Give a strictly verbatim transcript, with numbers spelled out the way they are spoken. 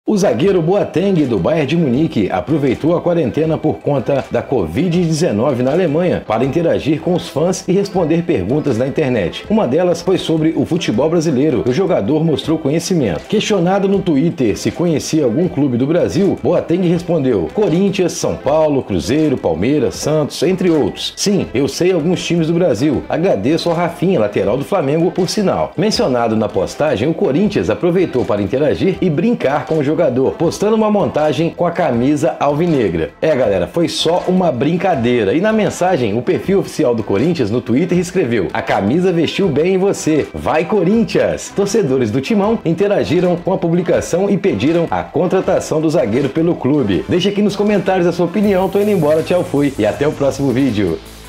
O zagueiro Boateng, do Bayern de Munique, aproveitou a quarentena por conta da covid dezenove na Alemanha para interagir com os fãs e responder perguntas na internet. Uma delas foi sobre o futebol brasileiro, e o jogador mostrou conhecimento. Questionado no Twitter se conhecia algum clube do Brasil, Boateng respondeu: Corinthians, São Paulo, Cruzeiro, Palmeiras, Santos, entre outros. Sim, eu sei alguns times do Brasil. Agradeço ao Rafinha, lateral do Flamengo, por sinal. Mencionado na postagem, o Corinthians aproveitou para interagir e brincar com o jogador. Jogador, postando uma montagem com a camisa alvinegra. É, galera, foi só uma brincadeira. E na mensagem, o perfil oficial do Corinthians no Twitter escreveu: a camisa vestiu bem em você. Vai, Corinthians! Torcedores do Timão interagiram com a publicação e pediram a contratação do zagueiro pelo clube. Deixa aqui nos comentários a sua opinião. Tô indo embora, tchau, fui e até o próximo vídeo.